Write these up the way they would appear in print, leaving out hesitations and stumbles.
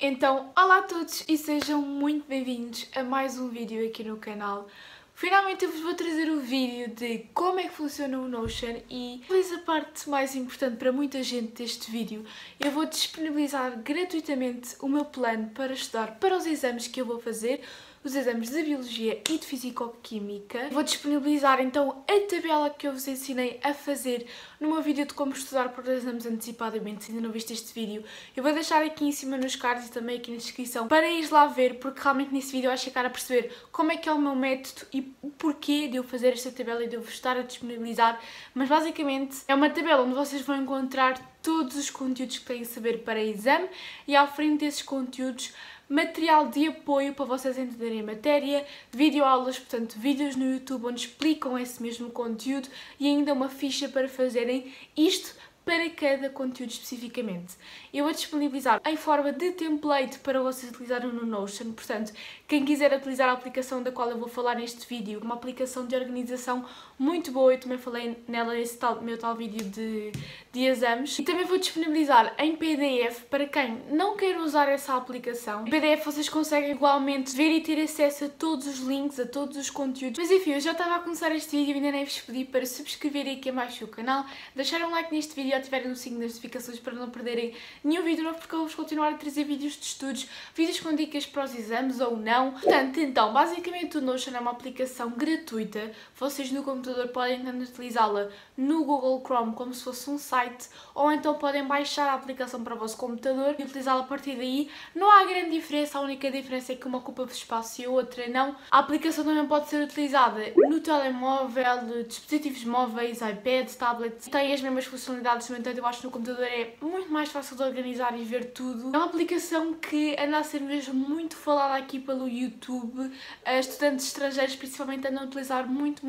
Então, olá a todos e sejam muito bem-vindos a mais um vídeo aqui no canal. Finalmente eu vos vou trazer o vídeo de como é que funciona o Notion e, talvez a parte mais importante para muita gente deste vídeo, eu vou disponibilizar gratuitamente o meu plano para estudar para os exames que eu vou fazer, os exames de Biologia e de Físico-Química. Vou disponibilizar então a tabela que eu vos ensinei a fazer no meu vídeo de como estudar para os exames antecipadamente. Se ainda não viste este vídeo, eu vou deixar aqui em cima nos cards e também aqui na descrição para ires lá ver, porque realmente nesse vídeo vais ficar a perceber como é que é o meu método e o porquê de eu fazer esta tabela e de eu vos estar a disponibilizar. Mas basicamente é uma tabela onde vocês vão encontrar todos os conteúdos que têm a saber para exame e à frente desses conteúdos material de apoio para vocês entenderem a matéria, videoaulas, portanto vídeos no YouTube onde explicam esse mesmo conteúdo e ainda uma ficha para fazerem isto para cada conteúdo especificamente. Eu vou disponibilizar em forma de template para vocês utilizarem no Notion, portanto, quem quiser utilizar a aplicação da qual eu vou falar neste vídeo, uma aplicação de organização muito boa, eu também falei nela nesse meu tal vídeo de exames, e também vou disponibilizar em PDF para quem não quer usar essa aplicação. Em PDF vocês conseguem igualmente ver e ter acesso a todos os links, a todos os conteúdos. Mas enfim, eu já estava a começar este vídeo e ainda nem vos pedi para subscreverem aqui abaixo o canal, deixarem um like neste vídeo e ativarem o sininho das notificações para não perderem nenhum vídeo novo, porque eu vou continuar a trazer vídeos de estudos, vídeos com dicas para os exames ou não. Portanto, então, basicamente o Notion é uma aplicação gratuita, vocês no computador podem utilizá-la no Google Chrome como se fosse um site, ou então podem baixar a aplicação para o vosso computador e utilizá-la a partir daí. Não há grande diferença, a única diferença é que uma ocupa espaço e a outra não. A aplicação também pode ser utilizada no telemóvel, dispositivos móveis, iPad, tablet, tem as mesmas funcionalidades. No entanto, eu acho que no computador é muito mais fácil de organizar e ver tudo. É uma aplicação que anda a ser mesmo muito falada aqui pelo YouTube. Estudantes estrangeiros principalmente andam a utilizar muito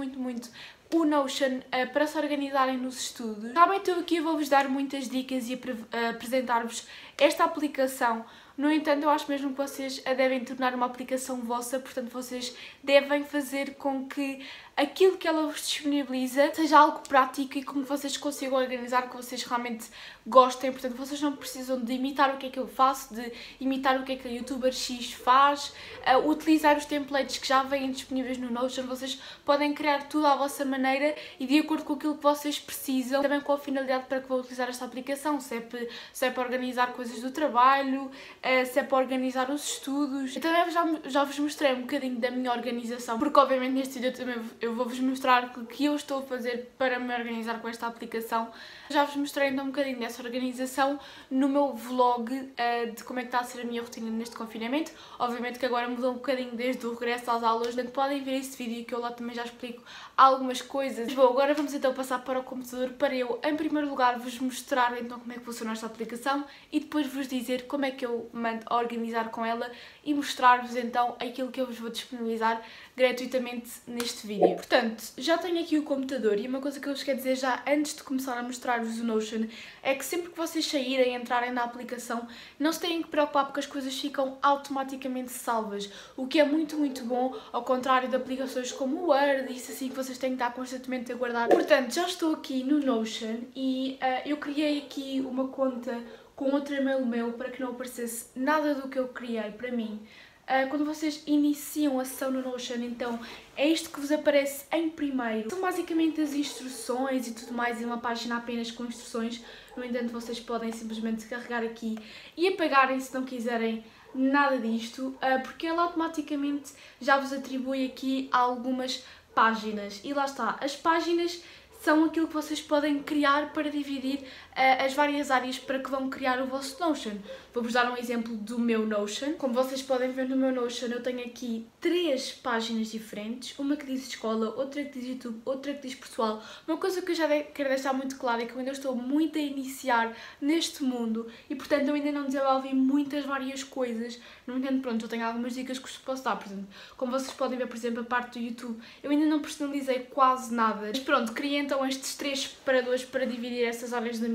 o Notion para se organizarem nos estudos. Realmente eu aqui vou-vos dar muitas dicas e apresentar-vos esta aplicação. No entanto, eu acho mesmo que vocês a devem tornar uma aplicação vossa, portanto vocês devem fazer com que aquilo que ela vos disponibiliza seja algo prático e como vocês consigam organizar, que vocês realmente gostem. Portanto, vocês não precisam de imitar o que é que eu faço, de imitar o que é que a youtuber X faz, utilizar os templates que já vêm disponíveis no Notion. Vocês podem criar tudo à vossa maneira e de acordo com aquilo que vocês precisam, também com a finalidade para que vão utilizar esta aplicação, se é para organizar coisas do trabalho, se é para organizar os estudos. Eu também já vos mostrei um bocadinho da minha organização, porque obviamente neste vídeo eu vou-vos mostrar o que eu estou a fazer para me organizar com esta aplicação. Já vos mostrei então um bocadinho dessa organização no meu vlog de como é que está a ser a minha rotina neste confinamento. Obviamente que agora mudou um bocadinho desde o regresso às aulas, portanto podem ver esse vídeo que eu lá também já explico algumas coisas. Mas bom, agora vamos então passar para o computador para eu, em primeiro lugar, vos mostrar então como é que funciona esta aplicação e depois vos dizer como é que eu mando a organizar com ela e mostrar-vos então aquilo que eu vos vou disponibilizar gratuitamente neste vídeo. Portanto, já tenho aqui o computador e uma coisa que eu vos quero dizer já antes de começar a mostrar-vos o Notion é que sempre que vocês saírem e entrarem na aplicação, não se têm que preocupar porque as coisas ficam automaticamente salvas, o que é muito bom, ao contrário de aplicações como o Word e isso assim que vocês têm que estar constantemente a guardar. Portanto, já estou aqui no Notion e eu criei aqui uma conta com outro e-mail meu para que não aparecesse nada do que eu criei para mim. Quando vocês iniciam a sessão no Notion, então é isto que vos aparece em primeiro. São basicamente as instruções e tudo mais, e uma página apenas com instruções. No entanto, vocês podem simplesmente carregar aqui e apagarem se não quiserem nada disto, porque ela automaticamente já vos atribui aqui algumas páginas. E lá está, as páginas são aquilo que vocês podem criar para dividir as várias áreas para que vão criar o vosso Notion. Vou-vos dar um exemplo do meu Notion. Como vocês podem ver no meu Notion, eu tenho aqui 3 páginas diferentes. Uma que diz escola, outra que diz YouTube, outra que diz pessoal. Uma coisa que eu já quero deixar muito clara é que eu ainda estou muito a iniciar neste mundo e, portanto, eu ainda não desenvolvi muitas várias coisas. No entanto, pronto, eu tenho algumas dicas que vos posso dar. Por exemplo, como vocês podem ver, por exemplo, a parte do YouTube, eu ainda não personalizei quase nada. Mas pronto, criei então estes 3 separadores para dividir essas áreas da minha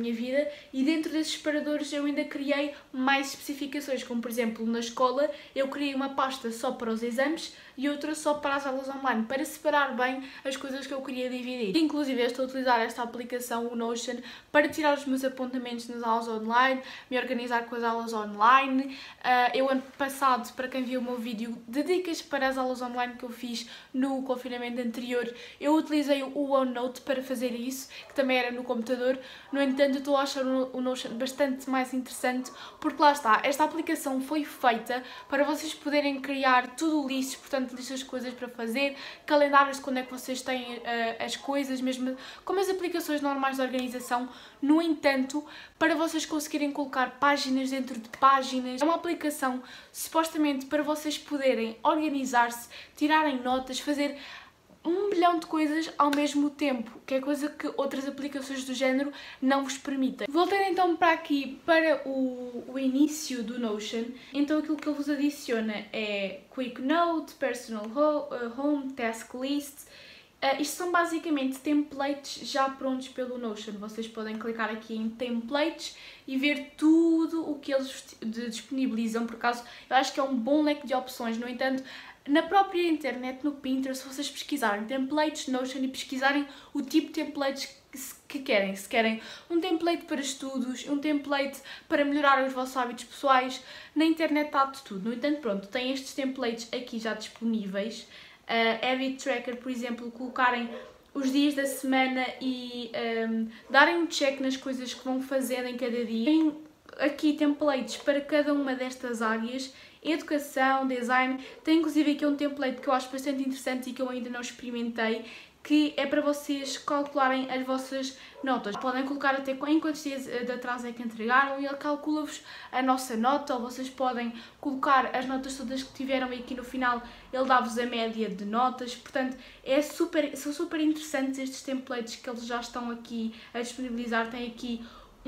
minha vida, e dentro desses separadores eu ainda criei mais especificações, como por exemplo na escola eu criei uma pasta só para os exames e outra só para as aulas online, para separar bem as coisas que eu queria dividir. Inclusive eu estou a utilizar esta aplicação, o Notion, para tirar os meus apontamentos nas aulas online, me organizar com as aulas online. Eu ano passado, para quem viu o meu vídeo de dicas para as aulas online que eu fiz no confinamento anterior, eu utilizei o OneNote para fazer isso, que também era no computador. No entanto, eu estou a achar o Notion bastante mais interessante, porque lá está, esta aplicação foi feita para vocês poderem criar tudo listas, portanto listas de coisas para fazer, calendários de quando é que vocês têm as coisas, mesmo como as aplicações normais de organização. No entanto, para vocês conseguirem colocar páginas dentro de páginas, é uma aplicação supostamente para vocês poderem organizar-se, tirarem notas, fazer 1 milhão de coisas ao mesmo tempo, que é coisa que outras aplicações do género não vos permitem. Voltando então para aqui, para o início do Notion, então aquilo que ele vos adiciona é Quick Note, Personal Home, Task List. Isto são basicamente templates já prontos pelo Notion. Vocês podem clicar aqui em templates e ver tudo o que eles disponibilizam. Por acaso, eu acho que é um bom leque de opções. No entanto, na própria internet, no Pinterest, se vocês pesquisarem templates Notion e pesquisarem o tipo de templates que querem, se querem um template para estudos, um template para melhorar os vossos hábitos pessoais, na internet está de tudo. No entanto, pronto, tem estes templates aqui já disponíveis. Habit Tracker, por exemplo, colocarem os dias da semana e darem um check nas coisas que vão fazendo em cada dia. Tem aqui templates para cada uma destas áreas: educação, design. Tem inclusive aqui um template que eu acho bastante interessante e que eu ainda não experimentei, que é para vocês calcularem as vossas notas. Podem colocar até em quantos dias de atraso é que entregaram e ele calcula-vos a nossa nota, ou vocês podem colocar as notas todas que tiveram e aqui no final ele dá-vos a média de notas. Portanto, são super interessantes estes templates que eles já estão aqui a disponibilizar. Tem aqui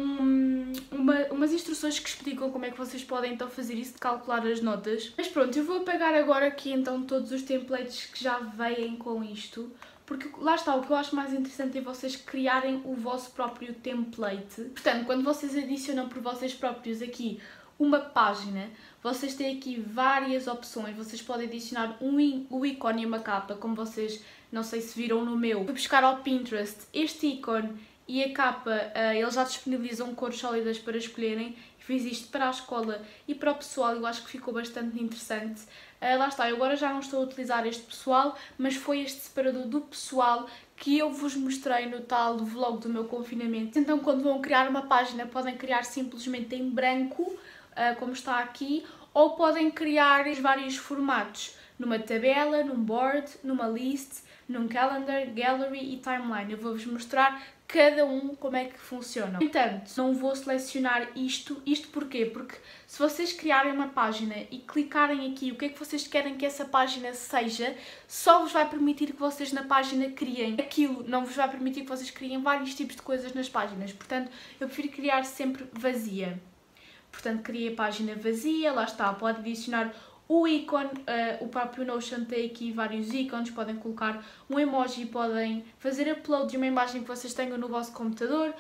umas instruções que explicam como é que vocês podem então fazer isso, de calcular as notas. Mas pronto, eu vou apagar agora aqui então todos os templates que já vêm com isto, porque lá está, o que eu acho mais interessante é vocês criarem o vosso próprio template. Portanto, quando vocês adicionam por vocês próprios aqui uma página, vocês têm aqui várias opções. Vocês podem adicionar o ícone e uma capa, como vocês, não sei se viram no meu. Fui buscar ao Pinterest este ícone e a capa, eles já disponibilizam cores sólidas para escolherem. Fiz isto para a escola e para o pessoal, eu acho que ficou bastante interessante. Lá está, eu agora já não estou a utilizar este pessoal, mas foi este separador do pessoal que eu vos mostrei no tal vlog do meu confinamento. Então, quando vão criar uma página, podem criar simplesmente em branco, como está aqui, ou podem criar em vários formatos, numa tabela, num board, numa list, num calendar, gallery e timeline. Eu vou-vos mostrar cada um como é que funciona. No entanto, não vou selecionar isto. Isto porquê? Porque se vocês criarem uma página e clicarem aqui o que é que vocês querem que essa página seja, só vos vai permitir que vocês na página criem aquilo, não vos vai permitir que vocês criem vários tipos de coisas nas páginas. Portanto, eu prefiro criar sempre vazia. Portanto, criei a página vazia, lá está, pode adicionar o ícone, o próprio Notion tem aqui vários ícones, podem colocar um emoji, podem fazer upload de uma imagem que vocês tenham no vosso computador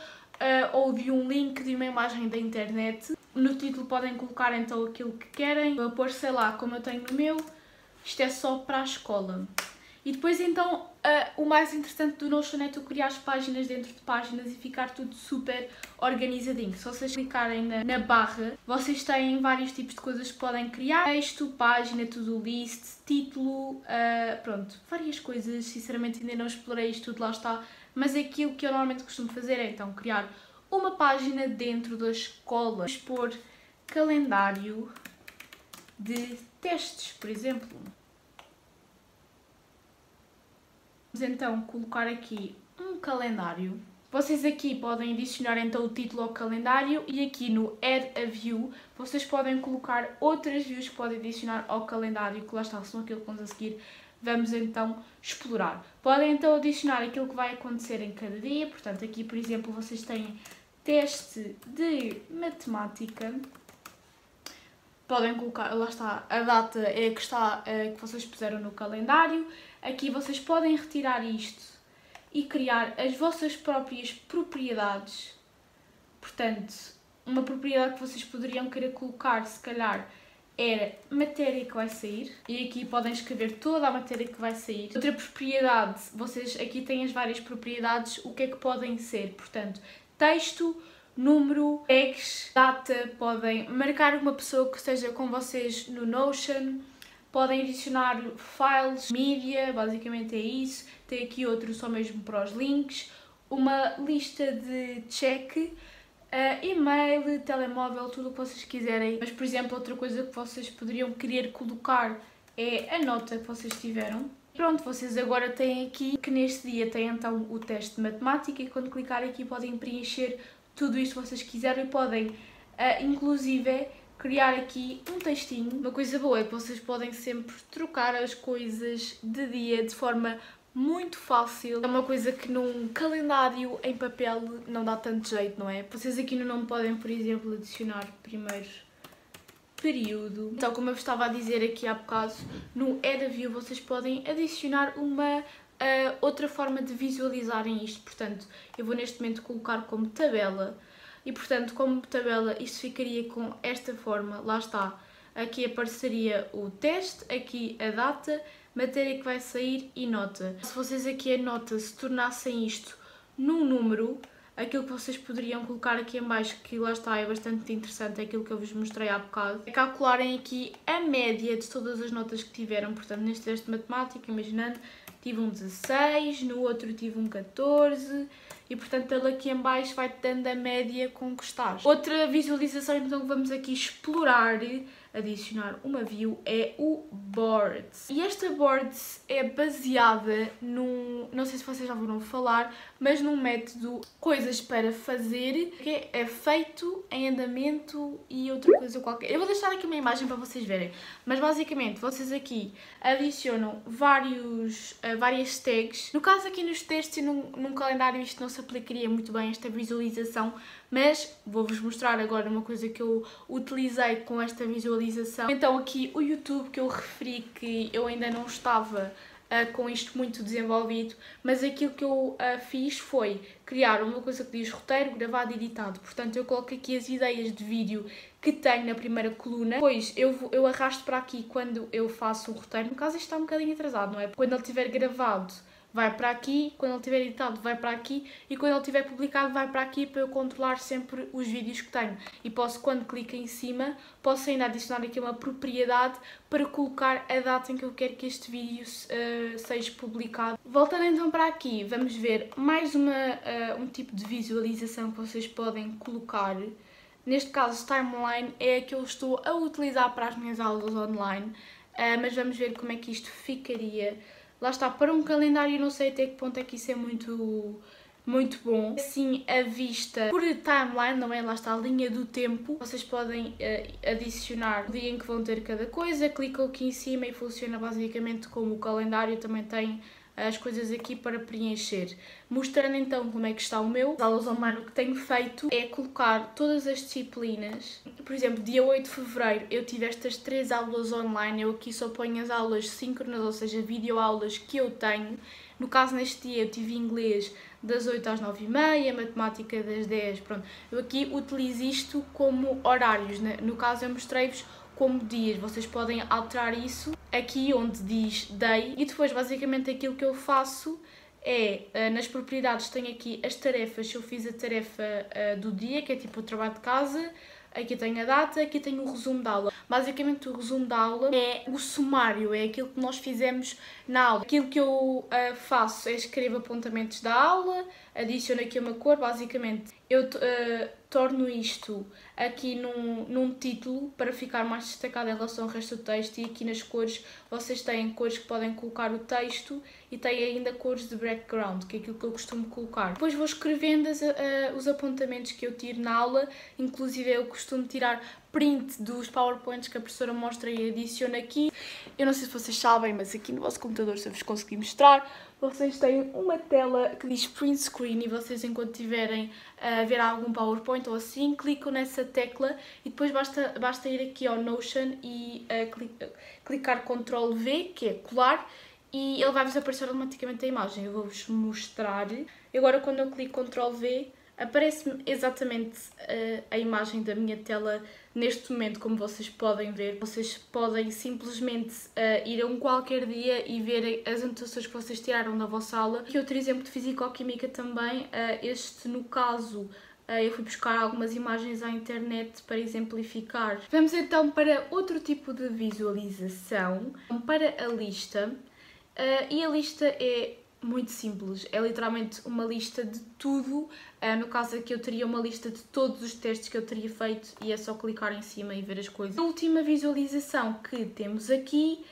ou de um link de uma imagem da internet. No título podem colocar então aquilo que querem. Vou pôr, sei lá, como eu tenho no meu, isto é só para a escola. E depois então, o mais interessante do Notion é tu criar as páginas dentro de páginas e ficar tudo super organizadinho. Se vocês clicarem na barra, vocês têm vários tipos de coisas que podem criar. Texto, página, to-do list, título, pronto, várias coisas. Sinceramente ainda não explorei isto tudo, lá está. Mas aquilo que eu normalmente costumo fazer é então criar uma página dentro da escola. Vamos pôr calendário de testes, por exemplo. Vamos então colocar aqui um calendário. Vocês aqui podem adicionar então o título ao calendário e aqui no Add a View vocês podem colocar outras views que podem adicionar ao calendário, que lá está, são aquilo que vamos a seguir. Vamos então explorar. Podem então adicionar aquilo que vai acontecer em cada dia. Portanto, aqui por exemplo vocês têm teste de matemática. Podem colocar, lá está, a data é a que está, que vocês puseram no calendário. Aqui vocês podem retirar isto e criar as vossas próprias propriedades. Portanto, uma propriedade que vocês poderiam querer colocar, se calhar, era matéria que vai sair, e aqui podem escrever toda a matéria que vai sair. Outra propriedade, vocês aqui têm as várias propriedades, o que é que podem ser? Portanto, texto, número, tags, data, podem marcar uma pessoa que esteja com vocês no Notion, podem adicionar files, mídia, basicamente é isso. Tem aqui outro só mesmo para os links, uma lista de check, e-mail, telemóvel, tudo o que vocês quiserem. Mas, por exemplo, outra coisa que vocês poderiam querer colocar é a nota que vocês tiveram. Pronto, vocês agora têm aqui, que neste dia tem então o teste de matemática, e quando clicarem aqui podem preencher tudo isto que vocês quiserem e podem, inclusive, criar aqui um textinho. Uma coisa boa é que vocês podem sempre trocar as coisas de dia de forma muito fácil. É uma coisa que num calendário em papel não dá tanto jeito, não é? Vocês aqui no nome podem, por exemplo, adicionar primeiro período. Então, como eu vos estava a dizer aqui há bocado, no Add a View vocês podem adicionar uma outra forma de visualizarem isto. Portanto, eu vou neste momento colocar como tabela e, portanto, como tabela isto ficaria com esta forma. Lá está. Aqui apareceria o teste, aqui a data, matéria que vai sair e nota. Se vocês aqui a nota se tornassem isto num número, aquilo que vocês poderiam colocar aqui em baixo, que lá está, é bastante interessante, é aquilo que eu vos mostrei há bocado, é calcularem aqui a média de todas as notas que tiveram. Portanto, neste teste de matemática, imaginando, tive um 16, no outro tive um 14 e, portanto, ele aqui em baixo vai dando a média com que estás. Outra visualização, então, que vamos aqui explorar, adicionar uma view, é o Boards. E esta Boards é baseada num, não sei se vocês já ouviram falar, mas num método coisas para fazer, que é feito, em andamento e outra coisa qualquer. Eu vou deixar aqui uma imagem para vocês verem, mas basicamente vocês aqui adicionam várias tags. No caso aqui nos testes e num calendário isto não se aplicaria muito bem, esta visualização, mas vou-vos mostrar agora uma coisa que eu utilizei com esta visualização. Então aqui o YouTube, que eu referi que eu ainda não estava com isto muito desenvolvido, mas aquilo que eu fiz foi criar uma coisa que diz roteiro, gravado e editado. Portanto, eu coloco aqui as ideias de vídeo que tenho na primeira coluna, depois eu arrasto para aqui quando eu faço o roteiro. No caso isto está um bocadinho atrasado, não é? Quando ele estiver gravado vai para aqui, quando ele estiver editado vai para aqui e quando ele estiver publicado vai para aqui, para eu controlar sempre os vídeos que tenho. E posso, quando clico em cima, posso ainda adicionar aqui uma propriedade para colocar a data em que eu quero que este vídeo seja publicado. Voltando então para aqui, vamos ver mais um tipo de visualização que vocês podem colocar. Neste caso, Timeline é a que eu estou a utilizar para as minhas aulas online, mas vamos ver como é que isto ficaria. Lá está, para um calendário não sei até que ponto é que isso é muito bom. Assim, a vista por timeline, não é? Lá está a linha do tempo. Vocês podem adicionar o dia em que vão ter cada coisa, clicam aqui em cima e funciona basicamente como o calendário. Também tem as coisas aqui para preencher. Mostrando então como é que está o meu. As aulas online, o que tenho feito é colocar todas as disciplinas. Por exemplo, dia 8 de fevereiro eu tive estas 3 aulas online. Eu aqui só ponho as aulas síncronas, ou seja, videoaulas que eu tenho. No caso, neste dia eu tive inglês das 8 às 9h30, matemática das 10, pronto. Eu aqui utilizo isto como horários, né? No caso eu mostrei-vos como dias, vocês podem alterar isso aqui onde diz day e depois basicamente aquilo que eu faço é, nas propriedades tenho aqui as tarefas, se eu fiz a tarefa do dia, que é tipo o trabalho de casa, aqui tenho a data, aqui tenho o resumo da aula. Basicamente o resumo da aula é o sumário, é aquilo que nós fizemos na aula. Aquilo que eu faço é escrevo apontamentos da aula, adiciono aqui uma cor, basicamente eu torno isto aqui num título para ficar mais destacado em relação ao resto do texto, e aqui nas cores vocês têm cores que podem colocar o texto e têm ainda cores de background, que é aquilo que eu costumo colocar. Depois vou escrevendo os apontamentos que eu tiro na aula, inclusive eu costumo tirar print dos PowerPoints que a professora mostra e adiciona aqui. Eu não sei se vocês sabem, mas aqui no vosso computador, se eu vos conseguir mostrar, vocês têm uma tela que diz print screen e vocês, enquanto tiverem a ver algum PowerPoint ou assim, clicam nessa tecla e depois basta ir aqui ao Notion e clicar Ctrl V, que é colar, e ele vai-vos aparecer automaticamente a imagem. Eu vou-vos mostrar. E agora, quando eu clico Ctrl V, aparece-me exatamente a imagem da minha tela neste momento, como vocês podem ver. Vocês podem simplesmente ir a um qualquer dia e ver as anotações que vocês tiraram da vossa aula. Aqui outro exemplo de Físico-Química também, este no caso eu fui buscar algumas imagens à internet para exemplificar. Vamos então para outro tipo de visualização, para a lista. E a lista é muito simples, é literalmente uma lista de tudo. No caso aqui eu teria uma lista de todos os testes que eu teria feito e é só clicar em cima e ver as coisas. A última visualização que temos aqui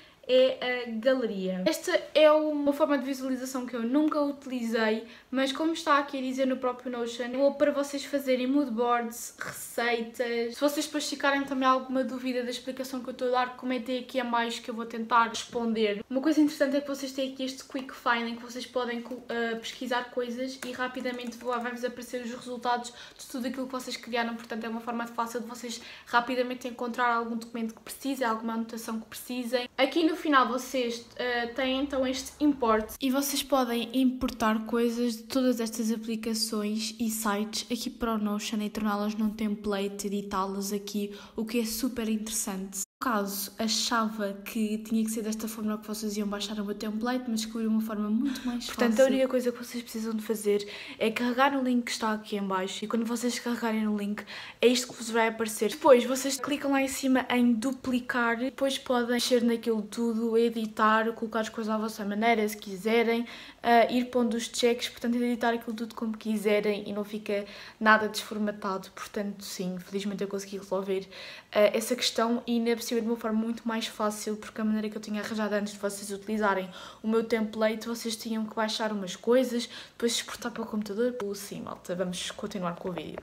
é a galeria. Esta é uma forma de visualização que eu nunca utilizei, mas como está aqui a dizer no próprio Notion, vou para vocês fazerem moodboards, receitas. Se vocês depois ficarem também alguma dúvida da explicação que eu estou a dar, comentem aqui a mais que eu vou tentar responder. Uma coisa interessante é que vocês têm aqui este quick find em que vocês podem pesquisar coisas e rapidamente vai-vos aparecer os resultados de tudo aquilo que vocês criaram. Portanto, é uma forma fácil de vocês rapidamente encontrar algum documento que precisem, alguma anotação que precisem. Aqui no final vocês têm então este import e vocês podem importar coisas de todas estas aplicações e sites aqui para o Notion e torná-las num template, editá-las aqui, o que é super interessante. No caso, achava que tinha que ser desta forma que vocês iam baixar o meu template, mas descobri uma forma muito mais fácil. Portanto, a única coisa que vocês precisam de fazer é carregar no link que está aqui em baixo, e quando vocês carregarem no link, é isto que vos vai aparecer. Depois, vocês clicam lá em cima em duplicar, depois podem mexer naquilo tudo, editar, colocar as coisas à vossa maneira, se quiserem, ir pondo os checks, portanto, editar aquilo tudo como quiserem e não fica nada desformatado. Portanto, sim, felizmente eu consegui resolver essa questão e ainda de uma forma muito mais fácil, porque a maneira que eu tinha arranjado antes de vocês utilizarem o meu template, vocês tinham que baixar umas coisas, depois exportar para o computador. Sim, malta, vamos continuar com o vídeo.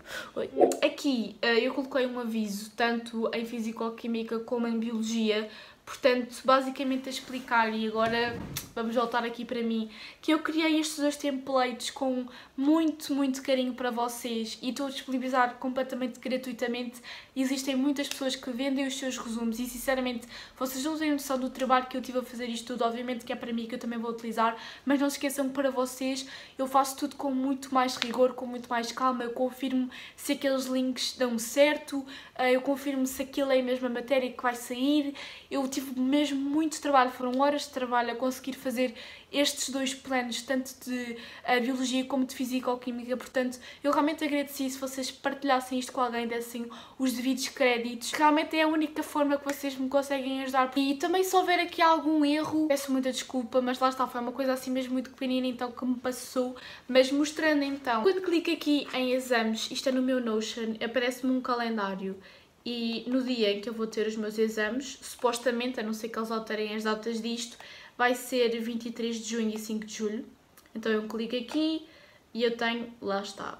Aqui eu coloquei um aviso, tanto em Físico-Química como em Biologia, portanto, basicamente a explicar, e agora vamos voltar aqui para mim, que eu criei estes dois templates com muito carinho para vocês e estou a disponibilizar completamente gratuitamente. Existem muitas pessoas que vendem os seus resumos e, sinceramente, vocês não têm noção do trabalho que eu tive a fazer isto tudo. Obviamente que é para mim, que eu também vou utilizar, mas não se esqueçam que para vocês eu faço tudo com muito mais rigor, com muito mais calma. Eu confirmo se aqueles links dão certo, eu confirmo se aquilo é a mesma matéria que vai sair. Eu tive mesmo muito trabalho, foram horas de trabalho a conseguir fazer estes dois planos, tanto de Biologia como de Físico-Química. Portanto, eu realmente agradeci se vocês partilhassem isto com alguém, dessem os devidos créditos. Realmente é a única forma que vocês me conseguem ajudar. E também se houver aqui algum erro, peço muita desculpa, mas lá está, foi uma coisa assim mesmo muito pequenina, então que me passou. Mas mostrando então, quando clico aqui em exames, isto é no meu Notion, aparece-me um calendário. E no dia em que eu vou ter os meus exames, supostamente, a não ser que eles alterem as datas disto, vai ser 23 de junho e 5 de julho. Então eu clico aqui e eu tenho, lá está,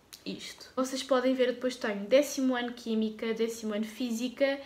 isto. Vocês podem ver, depois tenho 10º ano Química, 10º ano Física,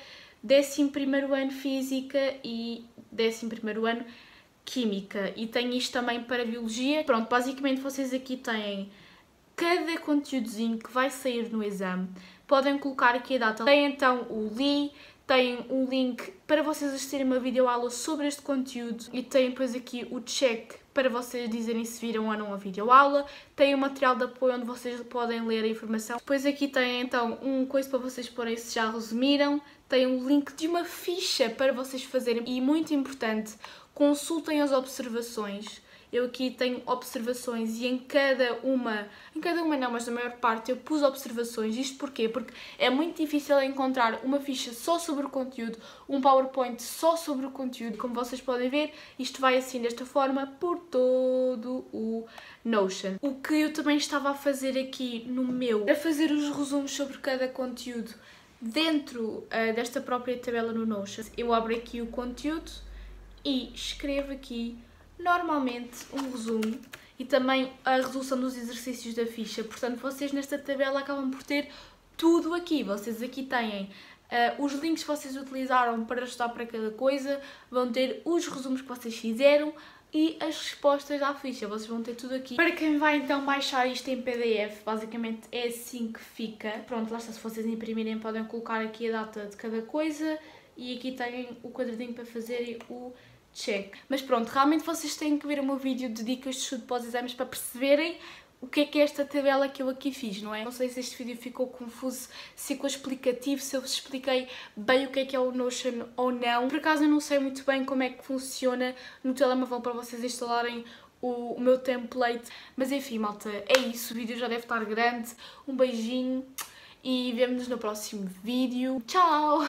11º ano Física e 11º ano Química. E tenho isto também para Biologia. Pronto, basicamente vocês aqui têm cada conteúdozinho que vai sair no exame. Podem colocar aqui a data. Tem então o LI, tem um link para vocês assistirem uma videoaula sobre este conteúdo e tem depois aqui o check para vocês dizerem se viram ou não a videoaula. Tem o material de apoio onde vocês podem ler a informação. Depois aqui tem então um coisa para vocês porem se já resumiram. Tem um link de uma ficha para vocês fazerem e, muito importante, consultem as observações. Eu aqui tenho observações e em cada uma não, mas na maior parte eu pus observações. Isto porquê? Porque é muito difícil encontrar uma ficha só sobre o conteúdo, um PowerPoint só sobre o conteúdo. Como vocês podem ver, isto vai assim desta forma por todo o Notion. O que eu também estava a fazer aqui no meu era fazer os resumos sobre cada conteúdo dentro desta própria tabela no Notion. Eu abro aqui o conteúdo e escrevo aqui normalmente um resumo e também a resolução dos exercícios da ficha. Portanto, vocês nesta tabela acabam por ter tudo aqui. Vocês aqui têm os links que vocês utilizaram para estudar para cada coisa, vão ter os resumos que vocês fizeram e as respostas à ficha. Vocês vão ter tudo aqui. Para quem vai então baixar isto em PDF, basicamente é assim que fica. Pronto, lá está, se vocês imprimirem podem colocar aqui a data de cada coisa e aqui têm o quadradinho para fazerem o check. Mas pronto, realmente vocês têm que ver o meu vídeo de dicas de estudo para os exames para perceberem o que é esta tabela que eu aqui fiz, não é? Não sei se este vídeo ficou confuso, se ficou explicativo, se eu vos expliquei bem o que é o Notion ou não. Por acaso eu não sei muito bem como é que funciona no telemóvel para vocês instalarem o meu template. Mas enfim, malta, é isso. O vídeo já deve estar grande. Um beijinho e vemo-nos no próximo vídeo. Tchau!